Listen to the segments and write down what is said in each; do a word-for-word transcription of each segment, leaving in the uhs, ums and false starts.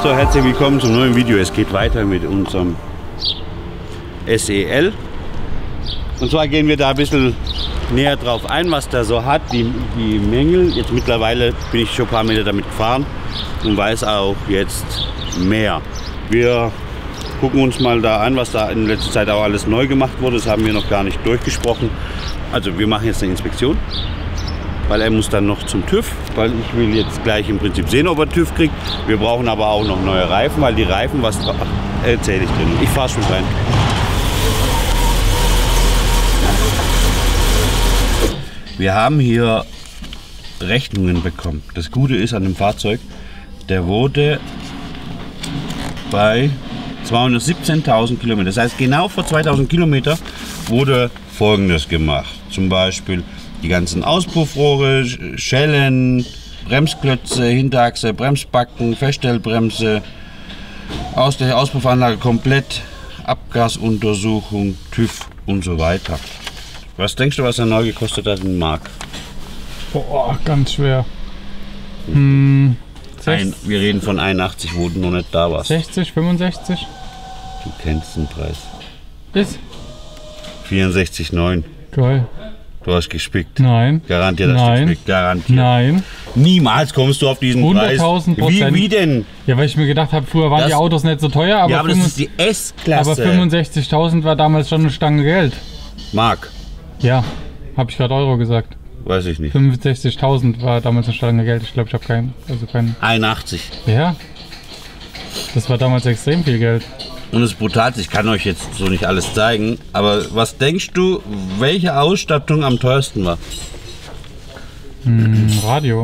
So, herzlich willkommen zum neuen Video. Es geht weiter mit unserem S E L. Und zwar gehen wir da ein bisschen näher drauf ein, was der so hat, die, die Mängel. Jetzt mittlerweile bin ich schon ein paar Meter damit gefahren und weiß auch jetzt mehr. Wir gucken uns mal da an, was da in letzter Zeit auch alles neu gemacht wurde. Das haben wir noch gar nicht durchgesprochen. Also wir machen jetzt eine Inspektion, weil er muss dann noch zum TÜV, weil ich will jetzt gleich im Prinzip sehen, ob er TÜV kriegt. Wir brauchen aber auch noch neue Reifen, weil die Reifen, was erzähle ich drin. Ich fahre schon rein. Wir haben hier Rechnungen bekommen. Das Gute ist an dem Fahrzeug, der wurde bei zweihundertsiebzehntausend Kilometer. Das heißt, genau vor zweitausend Kilometer wurde Folgendes gemacht. Zum Beispiel die ganzen Auspuffrohre, Schellen, Bremsklötze, Hinterachse, Bremsbacken, Feststellbremse, aus der Auspuffanlage komplett, Abgasuntersuchung, TÜV und so weiter. Was denkst du, was er neu gekostet hat in Mark? Boah, ganz schwer. Hm, Ein, wir reden von einundachtzig, wo du noch nicht da warst. sechzig, fünfundsechzig? Du kennst den Preis. Ist? vierundsechzig Komma neun. Geil. Du hast gespickt. Nein. Garantiert hast Nein. du gespickt. Garantiert. Nein. Niemals kommst du auf diesen Preis. hunderttausend Wie, Prozent. wie denn? Ja, weil ich mir gedacht habe, früher waren Das- die Autos nicht so teuer, aber, Ja, aber das fünfund- ist die S-Klasse. aber fünfundsechzigtausend war damals schon eine Stange Geld. Mark, Ja, habe ich gerade Euro gesagt. weiß ich nicht. fünfundsechzigtausend war damals eine Stange Geld. Ich glaube, ich habe keinen. Also keinen. einundachtzig. Ja. Das war damals extrem viel Geld. Und es ist brutal. Ich kann euch jetzt so nicht alles zeigen. Aber was denkst du, welche Ausstattung am teuersten war? Hm, Radio.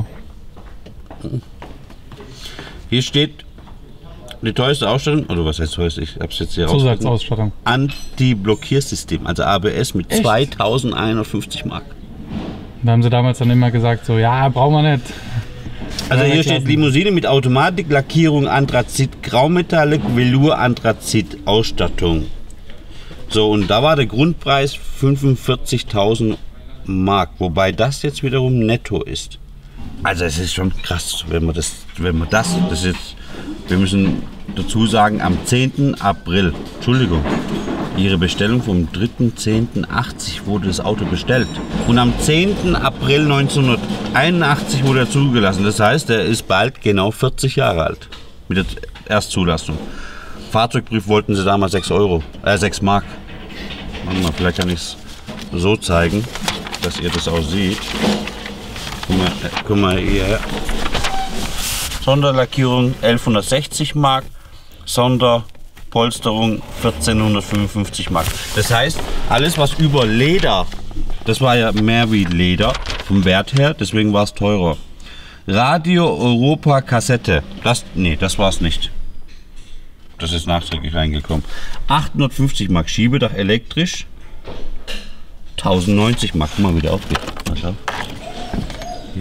Hier steht die teuerste Ausstattung, oder was heißt teuerste? Ich hab's jetzt hier rausgefunden. Zusatzausstattung. Anti-Blockiersystem, also A B S mit Echt? zweitausendeinhundertfünfzig Mark. Da haben sie damals dann immer gesagt, so, ja, brauchen wir nicht. Also Ja, hier klasse. steht Limousine mit Automatik, Lackierung Anthrazit, Graumetallic, Velour Anthrazit, Ausstattung. So, und da war der Grundpreis fünfundvierzigtausend Mark, wobei das jetzt wiederum netto ist. Also es ist schon krass, wenn man das, wenn man das, das jetzt, wir müssen dazu sagen, am zehnten April, Entschuldigung, Ihre Bestellung vom dritten zehnten achtzig wurde das Auto bestellt. Und am zehnten April neunzehnhunderteinundachtzig wurde er zugelassen. Das heißt, er ist bald genau vierzig Jahre alt mit der Erstzulassung. Fahrzeugbrief wollten sie damals sechs Euro, äh sechs Mark. Warte mal, vielleicht kann ich es so zeigen, dass ihr das auch seht. Guck mal, äh, guck mal hier. Sonderlackierung elfhundertsechzig Mark, Sonderpolsterung vierzehnhundertfünfundfünfzig Mark. Das heißt, alles was über Leder, das war ja mehr wie Leder vom Wert her, deswegen war es teurer. Radio Europa Kassette, das, nee, das war es nicht. Das ist nachträglich reingekommen. achthundertfünfzig Mark Schiebedach elektrisch, tausendneunzig Mark. Guck mal, wieder aufgeht. Mal schau. Hier.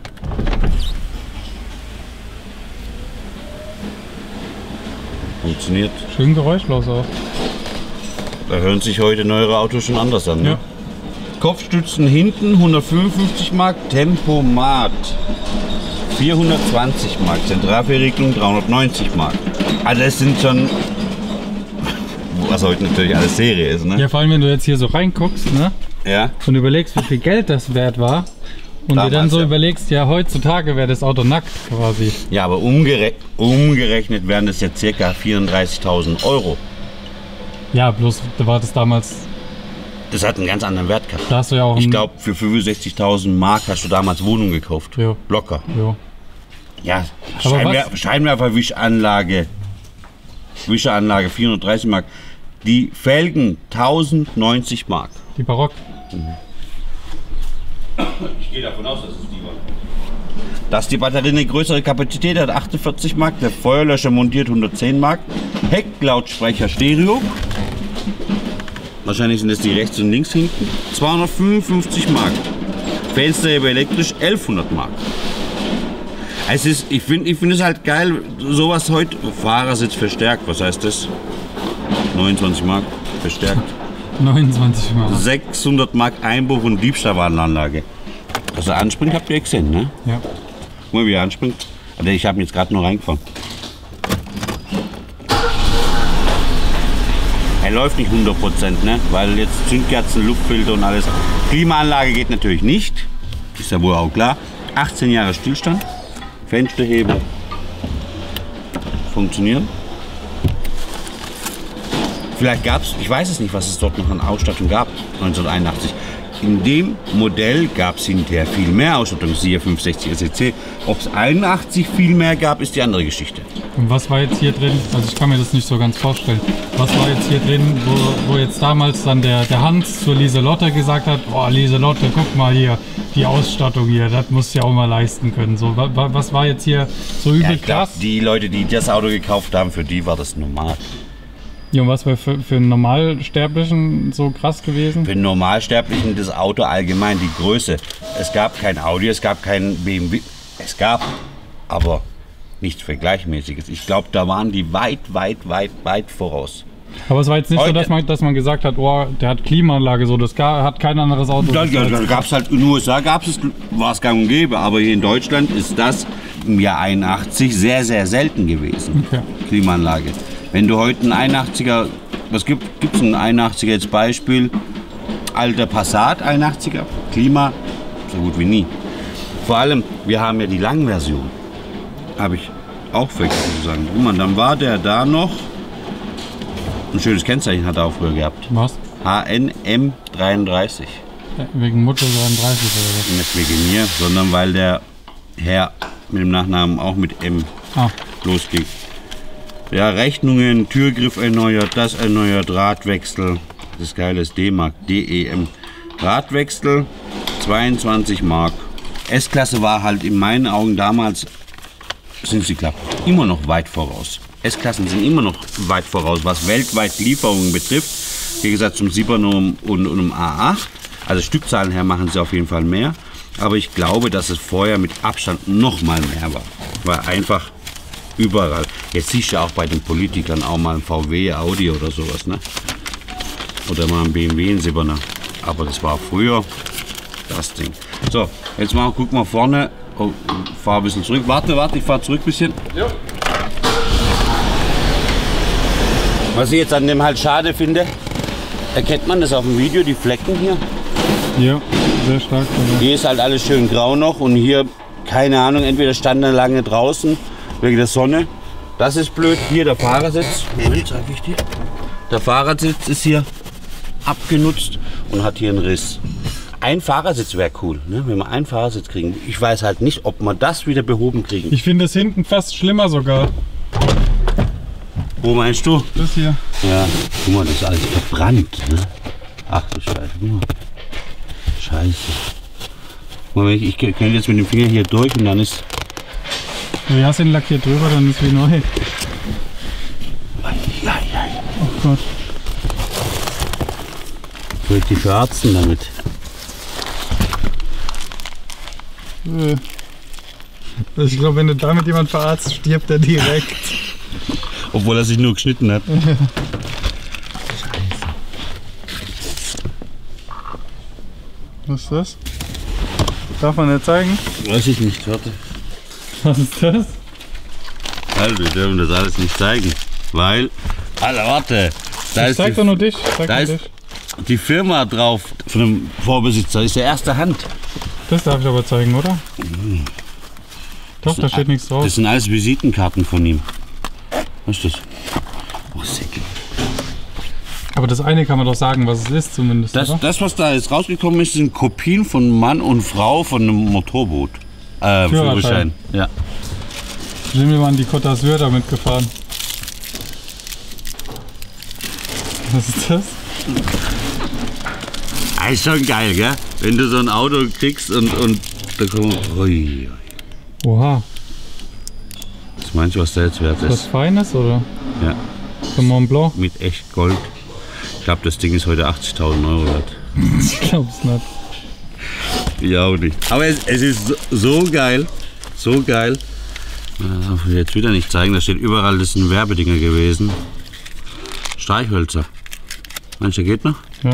Funktioniert. Schön geräuschlos auch. Da hören sich heute neuere Autos schon anders an. Ne? Ja. Kopfstützen hinten hundertfünfundfünfzig Mark, Tempomat vierhundertzwanzig Mark, Zentralverriegelung dreihundertneunzig Mark. Also es sind schon, was heute natürlich alles Serie ist, ne? Ja, vor allem, wenn du jetzt hier so reinguckst, ne? Ja. Und überlegst, wie viel Geld das wert war. Und dir dann Damals, so ja. überlegst, ja, heutzutage wäre das Auto nackt quasi. Ja, aber umgere umgerechnet wären das jetzt ca. vierunddreißigtausend Euro. Ja, bloß da war das damals, Das hat einen ganz anderen Wert gehabt. da hast du ja auch Ich ein- glaube, für fünfundsechzigtausend Mark hast du damals Wohnung gekauft. Ja. Locker. Ja. Ja, Aber Scheinwer was- Scheinwerferwischanlage. Wischeranlage vierhundertdreißig Mark. Die Felgen tausendneunzig Mark. Die Barock. Ich gehe davon aus, dass es die war. Dass die Batterie eine größere Kapazität hat, achtundvierzig Mark. Der Feuerlöscher montiert hundertzehn Mark. Hecklautsprecher Stereo. Wahrscheinlich sind es die rechts und links hinten. zweihundertfünfundfünfzig Mark. Fensterheber elektrisch elfhundert Mark. Es ist, ich finde ich find es halt geil, sowas heute. Fahrersitz verstärkt, was heißt das? neunundzwanzig Mark verstärkt. neunundzwanzig Mal. sechshundert Mark Einbau und Diebstahlwarnanlage. Also anspringt habt ihr gesehen, ne? Ja. Guck mal, wie er anspringt. Also ich habe ihn jetzt gerade nur reingefahren. er läuft nicht hundert Prozent, ne? Weil jetzt Zündkerzen, Luftfilter und alles. Klimaanlage geht natürlich nicht, ist ja wohl auch klar. achtzehn Jahre Stillstand, Fensterheber funktionieren. Vielleicht gab es, ich weiß es nicht, was es dort noch an Ausstattung gab, neunzehnhunderteinundachtzig. In dem Modell gab es hinterher viel mehr Ausstattung, siehe fünfhundertsechzig S E C. Ob es einundachtzig viel mehr gab, ist die andere Geschichte. Und was war jetzt hier drin? Also ich kann mir das nicht so ganz vorstellen. Was war jetzt hier drin, wo, wo jetzt damals dann der, der Hans zur Lieselotte gesagt hat, oh Lieselotte, guck mal hier, die Ausstattung hier, das musst du ja auch mal leisten können. So, wa, wa, was war jetzt hier so übel Ja, ich glaub, krass? die Leute, die das Auto gekauft haben, für die war das normal. Ja, und was war für, für einen Normalsterblichen so krass gewesen? Für einen Normalsterblichen das Auto allgemein, die Größe. Es gab kein Audi, es gab kein B M W. Es gab aber nichts Vergleichmäßiges. Ich glaube, da waren die weit, weit, weit, weit voraus. Aber es war jetzt nicht Heute- so, dass man, dass man gesagt hat, oh, der hat Klimaanlage, so, das ga- hat kein anderes Auto. Da, da, da gab es halt, in den U S A gab es, war es gang und gäbe, aber hier in Deutschland ist das im Jahr einundachtzig sehr, sehr selten gewesen. Okay. Klimaanlage. Wenn du heute einen einundachtziger, was gibt es einen einundachtziger jetzt Beispiel? Alter Passat einundachtziger, Klima, so gut wie nie. Vor allem, wir haben ja die Langversion, habe ich auch vergessen zu sagen. Guck mal, dann war der da noch, ein schönes Kennzeichen hat er auch früher gehabt. Was? H N M dreiunddreißig. Ja, wegen Mutter dreiunddreißig oder was? Nicht wegen mir, sondern weil der Herr mit dem Nachnamen auch mit M Ah, losging. Ja, Rechnungen, Türgriff erneuert, das erneuert, Radwechsel, das geile ist D-Mark, D E M. Radwechsel, zweiundzwanzig Mark. S-Klasse war halt in meinen Augen damals, sind sie klar, immer noch weit voraus. S-Klassen sind immer noch weit voraus, was weltweit Lieferungen betrifft. Wie gesagt, zum siebener und, und, und um A acht. Also Stückzahlen her machen sie auf jeden Fall mehr. Aber ich glaube, dass es vorher mit Abstand noch mal mehr war. War einfach überall. Jetzt siehst du ja auch bei den Politikern auch mal ein V W, Audi oder sowas, ne? Oder mal ein B M W, ein siebener. Aber das war früher das Ding. So, jetzt mal guck mal vorne. Oh, fahr ein bisschen zurück. Warte, warte, ich fahr zurück ein bisschen. Ja. Was ich jetzt an dem halt schade finde, erkennt man das auf dem Video, die Flecken hier. Ja, sehr stark. Also. Hier ist halt alles schön grau noch und hier, keine Ahnung, entweder stand er lange draußen wegen der Sonne. Das ist blöd. Hier der Fahrersitz. Moment, zeig ich dir. Der Fahrersitz ist hier abgenutzt und hat hier einen Riss. Ein Fahrersitz wäre cool, ne? Wenn wir einen Fahrersitz kriegen. Ich weiß halt nicht, ob wir das wieder behoben kriegen. Ich finde es hinten fast schlimmer sogar. Wo meinst du? Das hier. Ja, guck mal, das ist alles verbrannt. Ne? Ach du Scheiße, guck mal. Scheiße. Guck mal, ich, ich könnte jetzt mit dem Finger hier durch und dann ist... Du hast den Lack hier drüber, dann ist wie neu. Ja, ja. Oh Gott. Soll ich die verarzten damit? Äh. Also ich glaube, wenn du damit jemand verarztest, stirbt er direkt. Obwohl er sich nur geschnitten hat. Was ist das? Darf man nicht zeigen? Weiß ich nicht, warte. Was ist das? Also, wir dürfen das alles nicht zeigen. Weil... Alter, warte. Da Ich ist, zeig doch die, nur dich. Zeig da nur ist dich. die Firma drauf von dem Vorbesitzer. Das ist der erste Hand. Das darf ich aber zeigen, oder? Doch, da steht nichts drauf. Das sind alles Visitenkarten von ihm. Was ist das? Oh, Säcke. Aber das eine kann man doch sagen, was es ist zumindest, Das, oder? das, was da jetzt rausgekommen ist, sind Kopien von Mann und Frau von einem Motorboot. Äh, Führerschein. Führerschein. Ja. Sind wir mal an die Côte d'Azur damit gefahren. Was ist das? Ah, ist schon geil, gell? Wenn du so ein Auto kriegst und, und da kommt. Ui. Oha. Was meinst du, was da jetzt wert Ist das ist? Feines oder? Ja, Von Mont Blanc? mit echt Gold. Ich glaube, das Ding ist heute achtzigtausend Euro wert. Ich glaub's nicht. Ich auch nicht. Aber es, es ist so, so geil. So geil. Das darf ich jetzt wieder nicht zeigen. Da steht überall, das sind Werbedinger gewesen. Streichhölzer. Meinst du, der geht noch? Ja.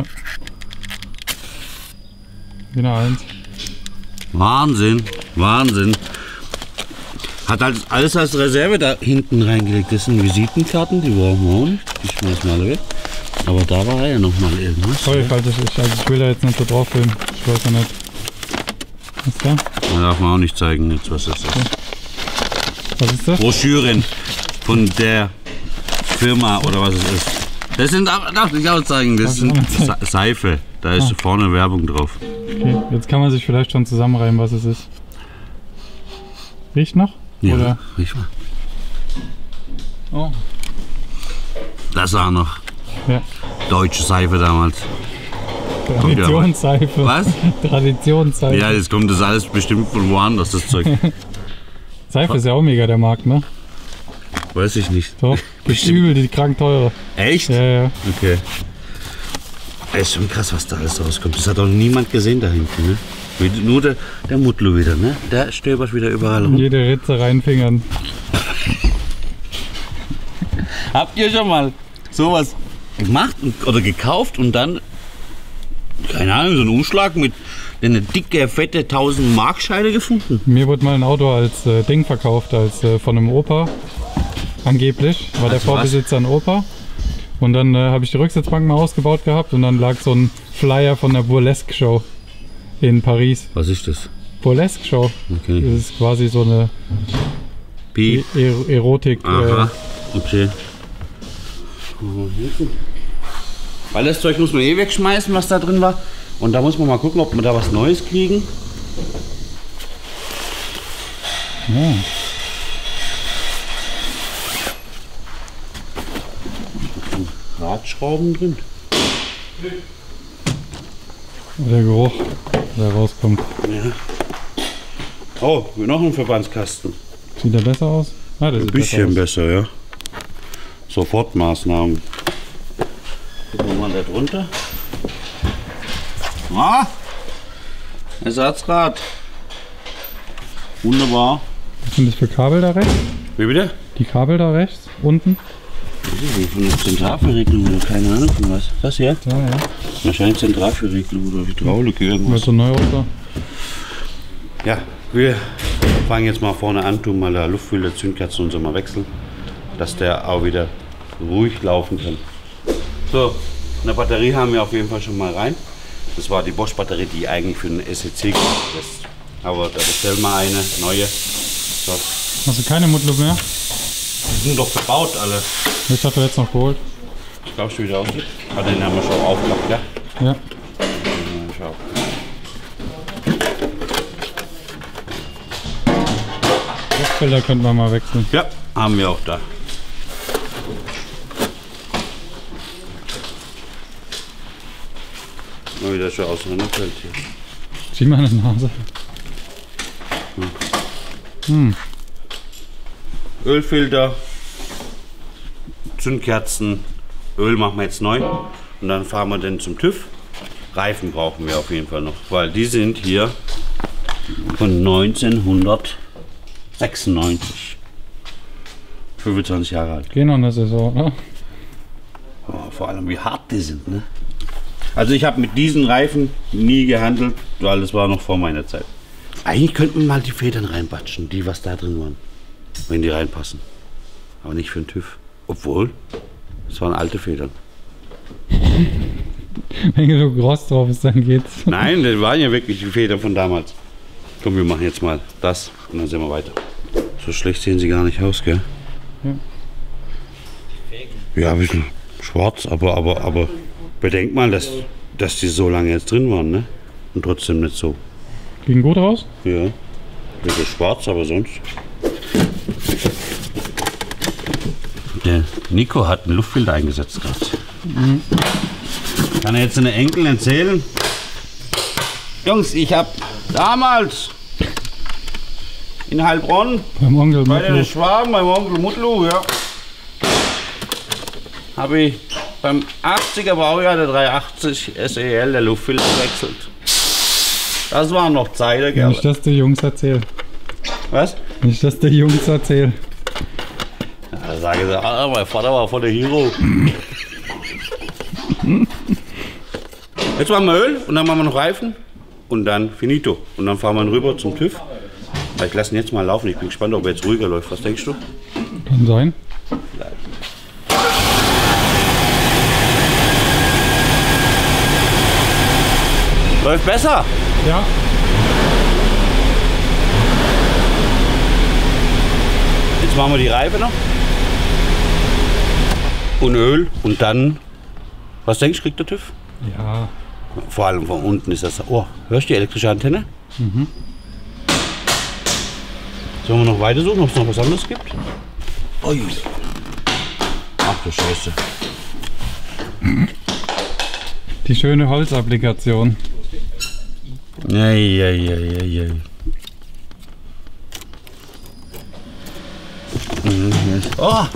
Wieder eins. Wahnsinn. Wahnsinn. Hat halt alles als Reserve da hinten reingelegt. Das sind Visitenkarten, die brauchen wir auch nicht. Die schmeißen wir alle weg. Aber da war ja noch mal irgendwas. Sorry, falls ich, ich, also ich will da jetzt nicht so drauf filmen. Ich weiß ja nicht. Was ist da? Da darf man auch nicht zeigen jetzt, was das ist. Was ist das? Broschüren von der Firma oder was es ist. Das sind, darf ich auch zeigen, das sind Seife. Da ist ah. vorne Werbung drauf. Okay, jetzt kann man sich vielleicht schon zusammenreimen, was es ist. Riecht noch? Ja, oder? riecht mal. Oh. Das war noch ja. deutsche Seife damals. Traditionsseife. Was? Traditionsseife. Ja, jetzt kommt das alles bestimmt von woanders, das Zeug. Seife ist ja auch mega der Markt, ne? Weiß ich nicht. Doch, bestimmt übel, die krank teure. Echt? Ja, ja. Okay. Ey, ist schon krass, was da alles rauskommt. Das hat doch niemand gesehen da hinten, ne? Nur der, der Mutlu wieder, ne? Der stöbert wieder überall rum. Jede Ritze reinfingern. Habt ihr schon mal sowas gemacht oder gekauft und dann, keine Ahnung, so einen Umschlag mit eine dicke, fette tausend Mark Scheine gefunden? Mir wurde mal ein Auto als äh, Ding verkauft, als äh, von einem Opa. Angeblich war der Vorbesitzer ein Opa. Und dann äh, habe ich die Rücksitzbank mal ausgebaut gehabt und dann lag so ein Flyer von der Burlesque Show in Paris. Was ist das? Burlesque Show. Okay. Das ist quasi so eine e er Erotik. Aha, äh, okay. Weil das Zeug muss man eh wegschmeißen, was da drin war. Und da muss man mal gucken, ob wir da was Neues kriegen. Ja. Radschrauben drin. Der Geruch, der rauskommt. Ja. Oh, noch ein Verbandskasten. Sieht der besser aus? Ah, der ein sieht bisschen besser, besser, ja. Sofortmaßnahmen. Gucken wir mal da drunter. Ah, Ersatzrad. Wunderbar. Was sind das für Kabel da rechts? Wie bitte? Die Kabel da rechts, unten? Von der Zentralverriegelung oder keine Ahnung von was. Das hier? Ja, ja. Wahrscheinlich Zentralverriegelung oder Hydraulik irgendwas. So neu oder? Ja, wir fangen jetzt mal vorne an, tun mal der Luftfilter, Zündkerzen und so mal wechseln, dass der auch wieder ruhig laufen kann. So, eine Batterie haben wir auf jeden Fall schon mal rein. Das war die Bosch-Batterie, die eigentlich für den S E C gemacht ist. Aber da bestellen wir eine neue. So. Hast du keine Mutlu mehr? Die sind doch verbaut alle. Ich hatte jetzt noch geholt. Ich glaube schon wieder aussieht. Ah, den haben wir schon aufgehabt, ja? Ja. Ja, schau. Luftfilter könnten wir mal wechseln. Ja, haben wir auch da. Mal wieder schon auseinanderfällt hier. Zieh mal eine Nase. Hm. Hm. Ölfilter, Zündkerzen, Öl machen wir jetzt neu und dann fahren wir den zum TÜV. Reifen brauchen wir auf jeden Fall noch, weil die sind hier von neunzehnhundertsechsundneunzig. fünfundzwanzig Jahre alt. Gehen noch eine Saison, ne? Oh, vor allem wie hart die sind, ne? Also ich habe mit diesen Reifen nie gehandelt, weil das war noch vor meiner Zeit. Eigentlich könnten wir mal die Federn reinbatschen, die was da drin waren. Wenn die reinpassen. Aber nicht für den TÜV. Obwohl, es waren alte Federn. Wenn genug Rost drauf ist, dann geht's. Nein, das waren ja wirklich die Federn von damals. Komm, wir machen jetzt mal das und dann sehen wir weiter. So schlecht sehen sie gar nicht aus, gell? Ja. Ja, ein bisschen schwarz, aber, aber, aber bedenk mal, dass, dass die so lange jetzt drin waren, ne? Und trotzdem nicht so. Ging gut raus? Ja. Ein bisschen schwarz, aber sonst. Der Nico hat einen Luftfilter eingesetzt gerade. Mhm. Kann er jetzt seine Enkel erzählen? Jungs, ich habe damals in Heilbronn beim Onkel bei den Mutlu. Schwaben, beim Onkel Mutlu, ja, habe ich beim achtziger Baujahr der dreihundertachtzig S E L der Luftfilter gewechselt. Das waren noch Zeiten, gell? Nicht, dass die Jungs erzählen. Was? Nicht, dass die Jungs erzählen. Da sage ich, ah, mein Vater war voll der Hero. Jetzt machen wir Öl und dann machen wir noch Reifen und dann finito. Und dann fahren wir rüber zum TÜV. Ich lasse ihn jetzt mal laufen. Ich bin gespannt, ob er jetzt ruhiger läuft. Was denkst du? Kann sein. Vielleicht. Läuft besser. Ja. Jetzt machen wir die Reife noch. Und Öl und dann, was denkst du, kriegt der TÜV? Ja. Vor allem von unten ist das, oh, hörst du die elektrische Antenne? Mhm. Sollen wir noch weiter suchen, ob es noch was anderes gibt? Ui. Ach du Scheiße. Die schöne Holzapplikation. Eieieiei. Oh!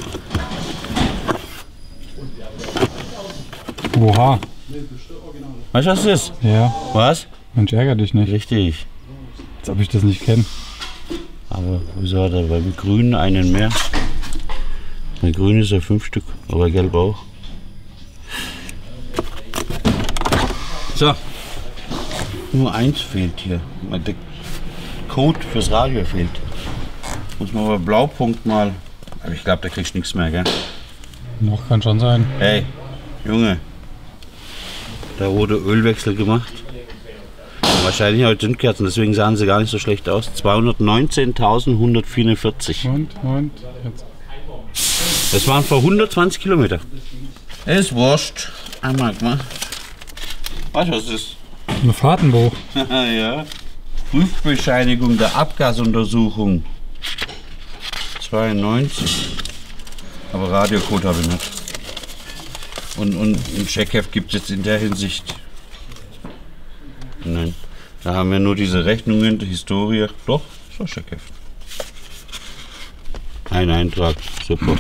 Oha. Weißt du, was das ist? Ja. Was? Mensch, ärger dich nicht. Richtig. Als ob ich das nicht kenne. Aber wieso hat er beim Grünen einen mehr? Bei Grün ist ja fünf Stück, aber Gelb auch. So. Nur eins fehlt hier. Der Code fürs Radio fehlt. Muss man bei Blaupunkt mal. Aber ich glaube, da kriegst du nichts mehr, gell? Noch kann schon sein. Hey, Junge. Da wurde Ölwechsel gemacht. Wahrscheinlich auch Zündkerzen, deswegen sahen sie gar nicht so schlecht aus. zweihundertneunzehntausendeinhundertvierundvierzig. Und, und, jetzt. Das waren vor hundertzwanzig Kilometer. Ist wurscht. Einmal gemacht. Weißt du, was das ist? Ein Fahrtenbuch. Ja. Prüfbescheinigung der Abgasuntersuchung. zweiundneunzig. Aber Radiocode habe ich nicht. Und, und ein Checkheft gibt es jetzt in der Hinsicht. Nein. Da haben wir nur diese Rechnungen, die Historie. Doch, so Checkheft. Ein Eintrag. Super.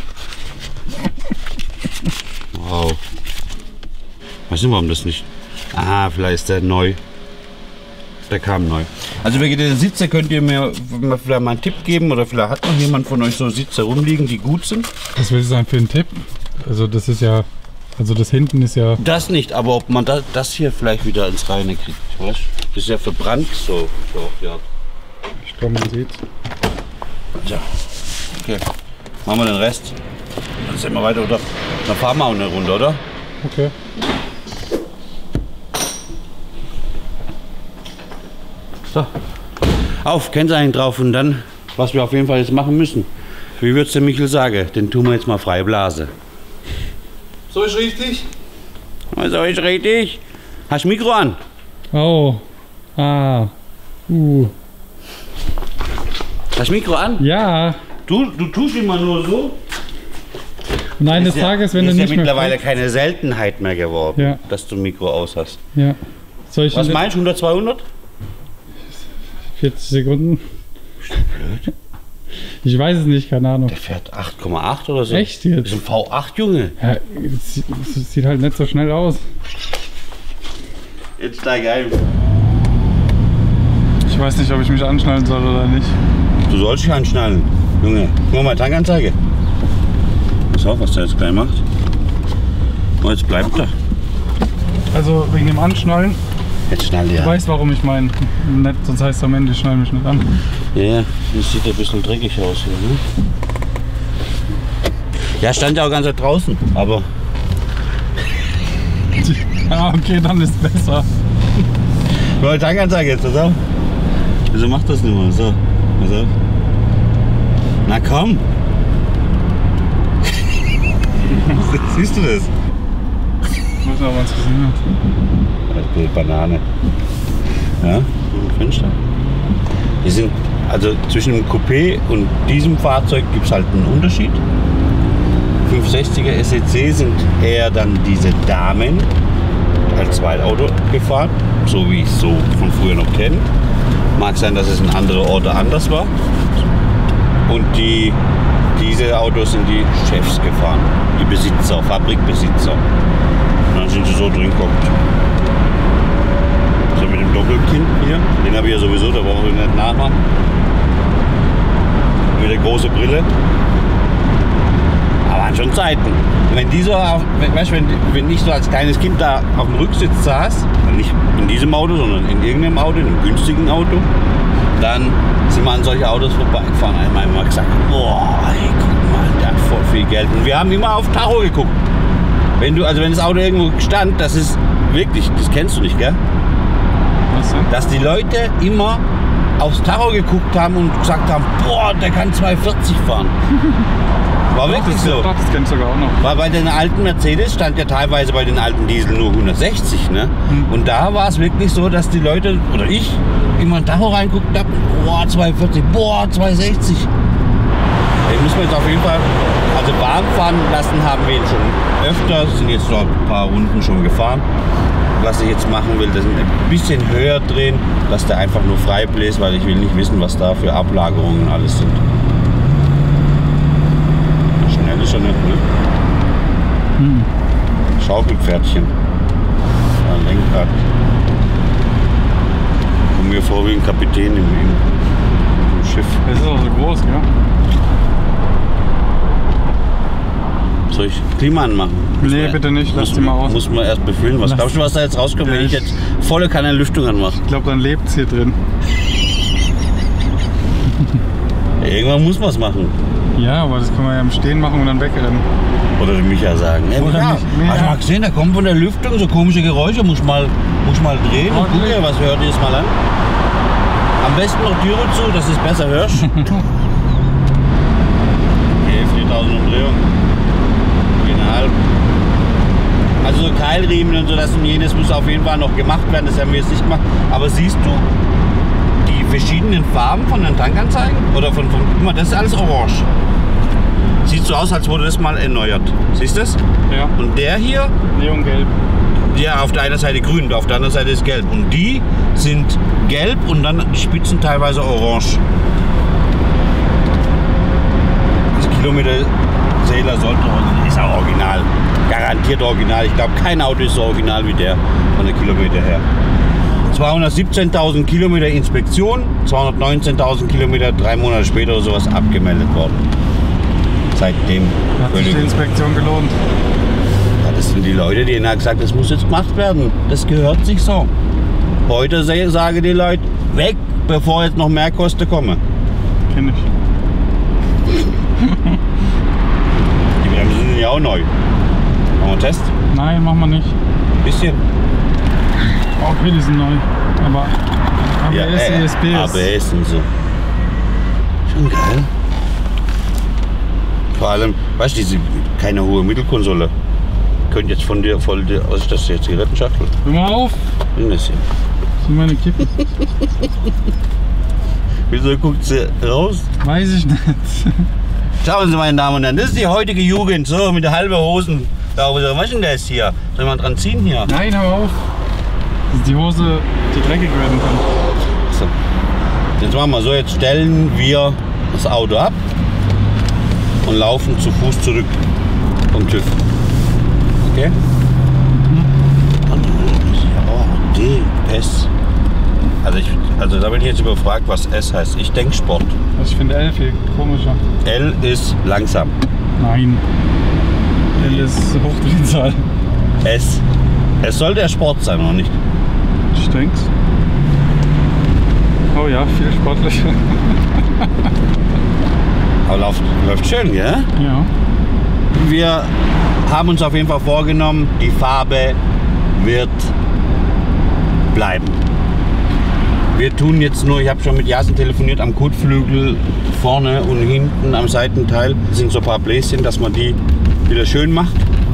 Wow. Weiß nicht, warum das nicht. Ah, vielleicht ist der neu. Der kam neu. Also wegen der Sitze könnt ihr mir vielleicht mal einen Tipp geben oder vielleicht hat noch jemand von euch so Sitze rumliegen, die gut sind? Was willst du sagen für einen Tipp? Also das ist ja, also das hinten ist ja... Das nicht, aber ob man das, das hier vielleicht wieder ins Reine kriegt, weißt? Das ist ja verbrannt so. so ja. Ich glaube, man sieht. Tja. Okay. Machen wir den Rest. Dann sind wir weiter, oder? Dann fahren wir auch eine Runde, oder? Okay. So. Auf, Kennzeichen drauf und dann, was wir auf jeden Fall jetzt machen müssen. Wie würd's der Michel sagen? Den tun wir jetzt mal frei Blase. So ist richtig? So ist richtig. Hast du Mikro an? Oh. Ah. Uh. Hast du Mikro an? Ja. Du, du tust immer nur so. Und eines Ist ja- Tages, wenn du ist nicht ja mehr... mittlerweile keine Seltenheit mehr geworden, Ja. dass du ein Mikro aus hast. Ja. Soll ich Was in meinst du, hundert, zweihundert? vierzig Sekunden? Blöd. Ich weiß es nicht, keine Ahnung. Der fährt acht Komma acht oder so. Echt Das jetzt? ist ein V acht, Junge. Ja, es sieht, es sieht halt nicht so schnell aus. Jetzt steig ein. Ich weiß nicht, ob ich mich anschnallen soll oder nicht. Du sollst dich anschnallen. Junge, guck mal, Tankanzeige. Pass auf, was der jetzt gleich macht. Oh, jetzt bleibt er. Also wegen dem Anschnallen, Jetzt schnall du ja. weißt, warum ich meine. Nicht, sonst heißt es am Ende, ich schnall mich nicht an. Ja, das sieht ein bisschen dreckig aus hier, ne? Ja, stand ja auch ganz weit draußen, aber Ja, okay, dann ist besser. Leute, Tankanzeige jetzt, pass auf. Wieso macht das nicht mal? So, pass auf. Na komm! Siehst du das? Ich muss aber was gesehen hat. Die Banane. Ja, im Fenster. Die sind, also zwischen dem Coupé und diesem Fahrzeug gibt es halt einen Unterschied. fünfhundertsechziger S E C sind eher dann diese Damen als Zweitauto gefahren, so wie ich es so von früher noch kenne. Mag sein, dass es in anderen Orten anders war. Und die, diese Autos sind die Chefs gefahren, die Besitzer, Fabrikbesitzer. Und dann sind sie so drin geguckt. So mit dem Doppelkinn hier, den habe ich ja sowieso, da brauche ich nicht nachmachen. Mit der großen Brille. Aber waren schon Zeiten. Wenn die so, auf, weißt, wenn, wenn ich so als kleines Kind da auf dem Rücksitz saß, nicht in diesem Auto, sondern in irgendeinem Auto, in einem günstigen Auto, dann sind wir an solche Autos vorbeigefahren. Einmal immer gesagt, boah, ey, guck mal, der hat voll viel Geld. Und wir haben immer auf Tacho geguckt. Wenn du, also wenn das Auto irgendwo stand, das ist wirklich, das kennst du nicht, gell? Was denn? dass die Leute immer aufs Tacho geguckt haben und gesagt haben, boah, der kann zweihundertvierzig fahren. War Doch, wirklich das, so. Doch, das kenn ich sogar auch noch. Weil bei den alten Mercedes stand ja teilweise bei den alten Diesel nur hundertsechzig. Ne? Hm. Und da war es wirklich so, dass die Leute, oder ich, immer in den Tacho reinguckt haben, boah, zweihundertvierzig, boah, zweihundertsechzig. Den müssen wir jetzt auf jeden Fall, also warm fahren lassen haben wir ihn schon öfter, sind jetzt noch ein paar Runden schon gefahren. Was ich jetzt machen will, das ein bisschen höher drehen, dass der einfach nur frei bläst, weil ich will nicht wissen, was da für Ablagerungen alles sind. Schnell ist er nicht, ne? Hm. Schaukelpferdchen. Ja, Lenkrad. Kommt mir vor wie ein Kapitän im, im, im Schiff. Das ist auch so groß, gell? Soll ich Klima anmachen? Nee, bitte nicht, lass die mal aus. Muss man erst befüllen. Was Lass- glaubst du, was da jetzt rauskommt, wenn ich jetzt volle Kanne Lüftung anmache? Ich glaube, dann lebt es hier drin. Irgendwann muss man es machen. Ja, aber das können wir ja im Stehen machen und dann wegrennen. Oder dem Micha sagen. Hey, Oder Micha, nicht, Micha. hast du mal gesehen, da kommen von der Lüftung so komische Geräusche. Muss mal, muss mal drehen und Ordentlich. gucken, was hört ihr das mal an? Am besten noch Türe zu, dass du es besser hörst. Okay, viertausend Umdrehungen. Genau. Also so Keilriemen und so, das und jenes muss auf jeden Fall noch gemacht werden. Das haben wir jetzt nicht gemacht. Aber siehst du die verschiedenen Farben von den Tankanzeigen? Oder von, von guck mal, das ist alles orange. Sieht so aus, als wurde das mal erneuert. Siehst du das? Ja, Und der hier, Neongelb. ja, auf der einen Seite grün, auf der anderen Seite ist gelb. Und die sind gelb und dann die Spitzen teilweise orange. Das Kilometerzähler sollte ist auch original. Garantiert original. Ich glaube, kein Auto ist so original wie der von der Kilometer her. zweihundertsiebzehntausend Kilometer Inspektion, zweihundertneunzehntausend Kilometer drei Monate später oder sowas abgemeldet worden. Seitdem. Hat sich die völlig- Inspektion gelohnt. Ja, das sind die Leute, die haben gesagt, das muss jetzt gemacht werden. Das gehört sich so. Heute se- sagen die Leute, weg, bevor jetzt noch mehr Kosten kommen. Kenn ich. Die Bremsen sind ja auch neu. Machen wir einen Test? Nein, machen wir nicht. Bisschen. Okay, die sind neu. Aber A B S, E S P A ist. B S und so. Schon geil. Vor allem, weißt du, diese keine hohe Mittelkonsole. Könnte jetzt von dir voll, die- was ist das jetzt, Zigarettenschachtel? Hör mal auf! Was ist das hier? Das sind meine Kippen. Wieso guckt sie raus? Weiß ich nicht. Schauen Sie, meine Damen und Herren, das ist die heutige Jugend, so mit der halben Hosen. Da, was ist denn das hier? Soll man dran ziehen hier? Nein, hör mal auf! Das ist die Hose, die dreckig werden kann. So. Jetzt machen wir so, jetzt stellen wir das Auto ab und laufen zu Fuß zurück vom TÜV. Okay? Und ja, D, S. Also, ich, also da bin ich jetzt überfragt, was S heißt. Ich denke Sport. Also ich finde L viel komischer. L ist langsam. Nein. L ist Hochdrehzahl. S. Es soll der Sport sein, oder nicht? Ich denk's. Oh ja, viel sportlicher. Aber läuft, läuft schön, gell? Ja. Wir haben uns auf jeden Fall vorgenommen, die Farbe wird bleiben. Wir tun jetzt nur, ich habe schon mit Jasen telefoniert, am Kotflügel vorne und hinten am Seitenteil sind so ein paar Bläschen, dass man die wieder schön macht.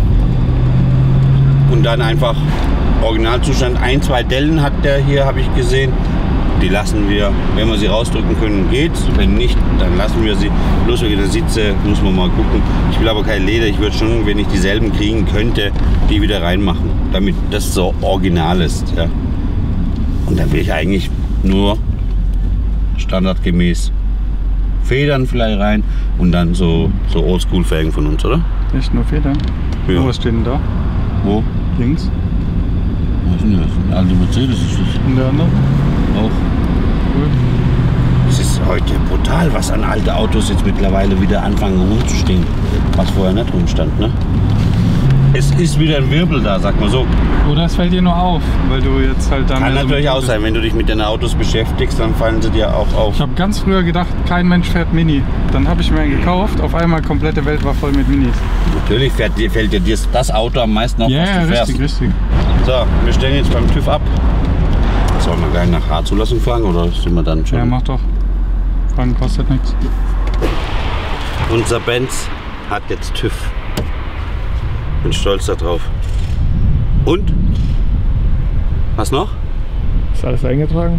Und dann einfach Originalzustand. Ein, zwei Dellen hat der hier, habe ich gesehen. Die lassen wir, wenn wir sie rausdrücken können, geht's. Wenn nicht, dann lassen wir sie. Bloß wegen der Sitze muss man mal gucken. Ich will aber kein Leder. Ich würde schon, wenn ich dieselben kriegen könnte, die wieder reinmachen, damit das so original ist. Ja. Und dann will ich eigentlich nur standardgemäß Federn vielleicht rein und dann so, so Oldschool-Felgen von uns, oder? Echt nur Federn? Ja. Oh, was steht denn da? Wo? Links? Was ist denn das? Ein alter Mercedes ist das Und der andere? auch. Cool. Es ist heute brutal, was an alte Autos jetzt mittlerweile wieder anfangen rumzustehen. Was vorher nicht rumstand, ne? Es ist wieder ein Wirbel da, sag mal so. Oder es fällt dir nur auf, weil du jetzt halt dann. Kann natürlich auch sein, wenn du dich mit den Autos beschäftigst, dann fallen sie dir auch auf. Ich habe ganz früher gedacht, kein Mensch fährt Mini. Dann habe ich mir einen gekauft, auf einmal komplette Welt war voll mit Minis. Natürlich fährt, dir- fällt dir das Auto am meisten auf, Ja, was ja, du fährst. richtig, richtig. So, wir stellen jetzt beim TÜV ab. Sollen wir gleich nach H-Zulassung fragen oder sind wir dann schon? Ja, mach doch. Fragen kostet nichts. Unser Benz hat jetzt TÜV. Bin stolz darauf. Und? Was noch? Ist alles eingetragen?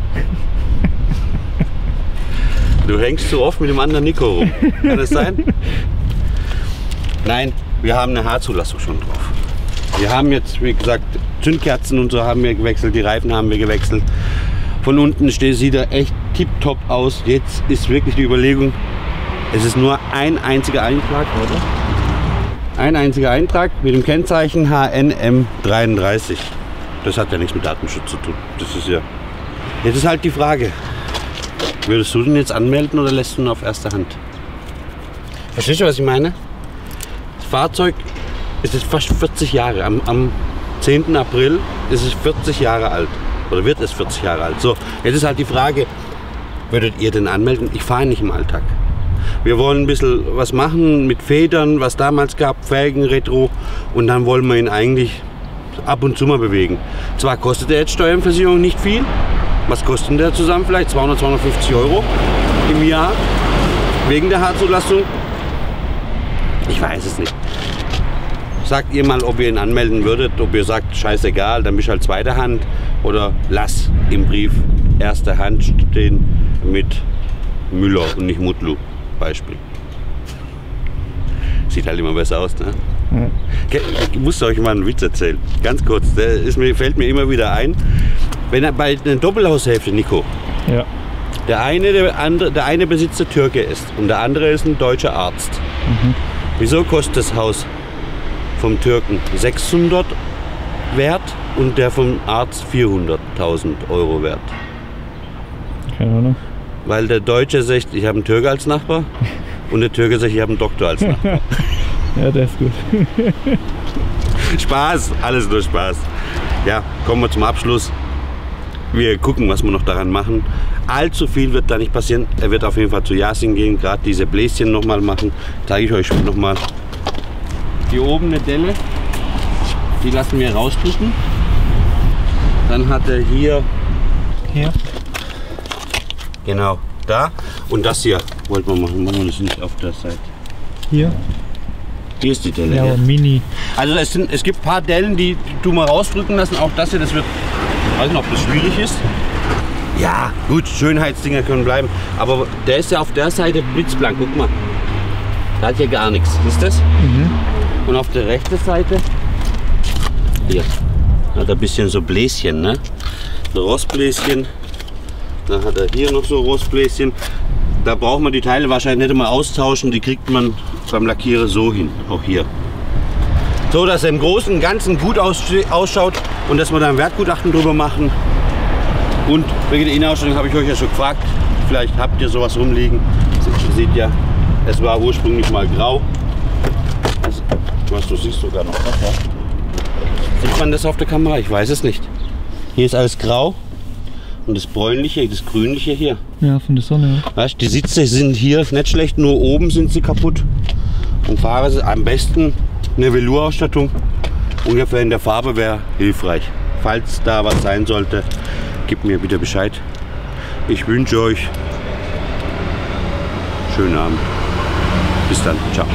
Du hängst zu oft mit dem anderen Nico rum. Kann das sein? Nein, wir haben eine H-Zulassung schon drauf. Wir haben jetzt, wie gesagt, Zündkerzen und so haben wir gewechselt, die Reifen haben wir gewechselt. Von unten steht, sieht er echt tipptopp aus. Jetzt ist wirklich die Überlegung, es ist nur ein einziger Eintrag, oder? Ein einziger Eintrag mit dem Kennzeichen H N M dreiunddreißig. Das hat ja nichts mit Datenschutz zu tun. Das ist ja. Jetzt ist halt die Frage, würdest du den jetzt anmelden oder lässt du ihn auf erster Hand? Verstehst du, was ich meine? Das Fahrzeug ist jetzt fast vierzig Jahre. Am, am zehnten April ist es vierzig Jahre alt. Oder wird es vierzig Jahre alt. So, jetzt ist halt die Frage, würdet ihr den anmelden? Ich fahre nicht im Alltag. Wir wollen ein bisschen was machen mit Federn, was damals gab, Felgen, Retro. Und dann wollen wir ihn eigentlich ab und zu mal bewegen. Zwar kostet der jetzt Steuerversicherung nicht viel. Was kostet der zusammen? Vielleicht zweihundert, zweihundertfünfzig Euro im Jahr. Wegen der H-Zulassung. Ich weiß es nicht. Sagt ihr mal, ob ihr ihn anmelden würdet, ob ihr sagt, scheißegal, dann bist du halt zweite Hand. Oder lass im Brief erste Hand stehen mit Müller und nicht Mutlu. Beispiel. Sieht halt immer besser aus, ne? Ja. Ich muss euch mal einen Witz erzählen. Ganz kurz, der ist mir, fällt mir immer wieder ein. Wenn er bei einer Doppelhaushälfte, Nico, Ja. der eine, der andere, der eine Besitzer Türke ist und der andere ist ein deutscher Arzt. Mhm. Wieso kostet das Haus vom Türken sechshundert wert und der vom Arzt vierhunderttausend Euro wert? Keine Ahnung. Weil der Deutsche sagt, ich habe einen Türke als Nachbar und der Türke sagt, ich habe einen Doktor als Nachbar. Ja, der ist gut. Spaß, alles nur Spaß. Ja, kommen wir zum Abschluss. Wir gucken, was wir noch daran machen. Allzu viel wird da nicht passieren. Er wird auf jeden Fall zu Yasin gehen, gerade diese Bläschen noch mal machen. Zeige ich euch noch mal. Hier oben eine Delle, die lassen wir rausdrücken. Dann hat er hier, Hier. genau, da. Und das hier wollten wir machen. Machen wir das nicht auf der Seite. Hier. Hier ist die Delle. Ja, Ja. aber Mini. Also es, sind, es gibt ein paar Dellen, die du mal rausdrücken lassen. Auch das hier, das wird, ich weiß nicht, ob das schwierig ist. Ja, gut, Schönheitsdinger können bleiben. Aber der ist ja auf der Seite blitzblank. Guck mal, da hat ja gar nichts. Siehst du das? Mhm. Und auf der rechten Seite, hier, hat er ein bisschen so Bläschen, ne? So Rostbläschen. Dann hat er hier noch so Rostbläschen. Da braucht man die Teile wahrscheinlich nicht mal austauschen. Die kriegt man beim Lackierer so hin, auch hier. So, dass er im Großen und Ganzen gut ausschaut und dass wir da ein Wertgutachten drüber machen. Und wegen der Innenausstattung habe ich euch ja schon gefragt. Vielleicht habt ihr sowas rumliegen. Ihr seht ja, es war ursprünglich mal grau. Also, was, du siehst sogar noch was, ja? Sieht man das auf der Kamera? Ich weiß es nicht. Hier ist alles grau. Und das bräunliche, das grünliche hier. Ja, von der Sonne. Ja. Weißt, die Sitze sind hier nicht schlecht, nur oben sind sie kaputt. Und Fahrer sind am besten eine Velour-Ausstattung. Ungefähr in der Farbe wäre hilfreich. Falls da was sein sollte, gebt mir bitte Bescheid. Ich wünsche euch schönen Abend. Bis dann. Ciao.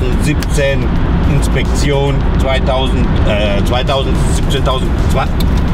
zweitausendsiebzehn Inspektion, zweitausend, äh, zweitausendsiebzehn,